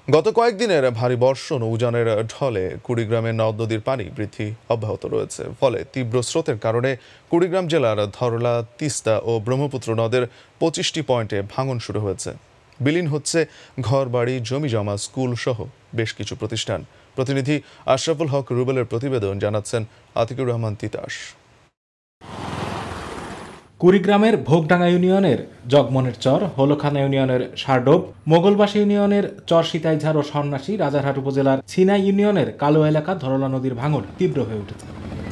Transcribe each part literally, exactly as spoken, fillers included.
গত কয়েকদিনের ভারী বর্ষণ ও উজানের ঢলে কুড়িগ্রামের নদ নদীর পানি বৃদ্ধি অব্যাহত রয়েছে। ফলে তীব্র স্রোতের কারণে কুড়িগ্রাম জেলার ধরলা, তিস্তা ও ব্রহ্মপুত্র নদের পঁচিশটি পয়েন্টে ভাঙন শুরু হয়েছে। বিলীন হচ্ছে ঘরবাড়ি, জমিজমা, স্কুল সহ বেশ কিছু প্রতিষ্ঠান। প্রতিনিধি আশরাফুল হক রুবেলের প্রতিবেদন, জানাচ্ছেন আতিকুর রহমান তিতাস। কুড়িগ্রামের ভোগডাঙ্গা ইউনিয়নের জগমনের চর, হলখানা ইউনিয়নের সারডোব, মোগলবাসী ইউনিয়নের চর সিতাইঝাড় ও সন্ন্যাসী, রাজারহাট উপজেলার ছিনাই ইউনিয়নের কালো এলাকা ধরলা নদীর ভাঙন তীব্র হয়ে উঠেছে।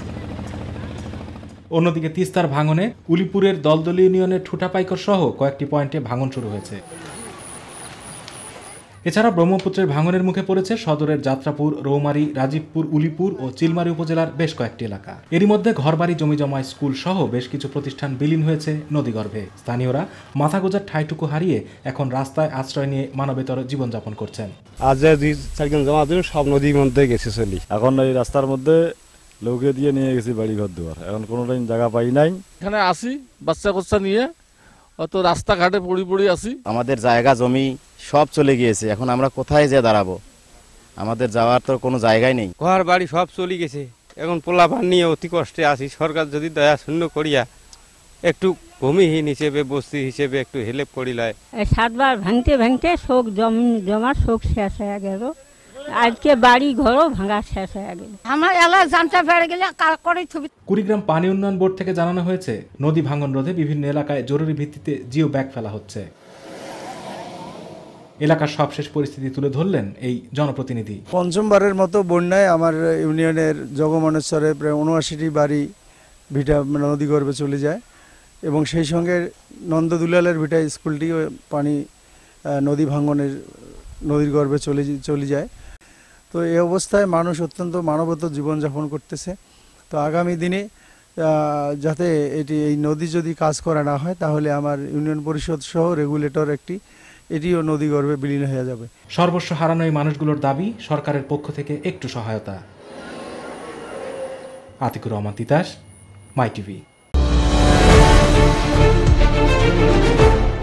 অন্যদিকে তিস্তার ভাঙনে উলিপুরের দলদলি ইউনিয়নের ঠুটাপাইকর সহ কয়েকটি পয়েন্টে ভাঙন শুরু হয়েছে। এছাড়া ব্রহ্মপুত্রের ভাঙনের মুখে পড়েছে সদরের যাত্রাপুর, রৌমারী, রাজীবপুর, উলিপুর ও চিলমারী উপজেলার বেশ কয়েকটি এলাকা। এরই মধ্যে ঘরবাড়ি, জমিজমা, স্কুল সহ বেশ কিছু প্রতিষ্ঠান বিলীন হয়েছে নদীগর্ভে। স্থানীয়রা মাথা গোঁজার ঠাঁইটুকু হারিয়ে এখন রাস্তায় আশ্রয় নিয়ে মানবেতর জীবনযাপন করছেন। আজ সব নদীর মধ্যে গেছে চলি, এখন এই রাস্তার মধ্যে লোকে দিয়ে নিয়ে গেছি বাড়ি ঘর দুয়ার, এখন কোনো জায়গা পাই নাই। এখানে আসি বাচ্চা কাচ্চা নিয়ে, অত রাস্তাঘাটে পড়ি পড়ি আসি। আমাদের জায়গা জমি সব চলে গিয়েছে, এখন আমরা কোথায় যে দাঁড়াবো? আমাদের যাওয়ার তো কোনো জায়গায় নেই। ঘর বাড়ি সব চলে গেছে, এখন পোলাপান নিয়ে অতি কষ্টে আছি। সরকার যদি দয়া শূন্য করিয়া একটু ভূমিহীন হিসেবে, বস্তি হিসেবে একটু হেল্প করিলায়। সাতবার ভাঙতে ভাঙতে শোক জমি জমার শোক শেষ হয়ে গেল। আজকে বাড়ি ঘরও ভাঙা শেষ হয়ে গেল। আমার এলাকা জানতে পেরে গেলে কাল করে ছবি। কুড়িগ্রাম পানি উন্নয়ন বোর্ড থেকে জানানো হয়েছে, নদী ভাঙন রোধে বিভিন্ন এলাকায় জরুরি ভিত্তিতে জিও ব্যাগ ফেলা হচ্ছে। এলাকার সবশেষ পরিস্থিতি তুলে ধরলেন এই জনপ্রতিনিধি। পঞ্চমবারের মতো বন্যায় আমার ইউনিয়নের জগমনেশ্বরে প্রায় উনআশিটি বাড়ি ভিটা নদীগর্ভে চলে যায় এবং সেই সঙ্গে নন্দদুলালের ভিটা স্কুলটি পানি নদী ভাঙনের নদীর গর্ভে চলে চলে যায়। তো এই অবস্থায় মানুষ অত্যন্ত মানবত জীবনযাপন করতেছে। তো আগামী দিনে যাতে এটি এই নদী যদি কাজ করা না হয়, তাহলে আমার ইউনিয়ন পরিষদ সহ রেগুলেটর একটি এটিও নদী গর্ভে বিলীন হয়ে যাবে। সর্বস্ব হারানো এই মানুষগুলোর দাবি সরকারের পক্ষ থেকে একটু সহায়তা। Atikur Rahman Titas, my TV.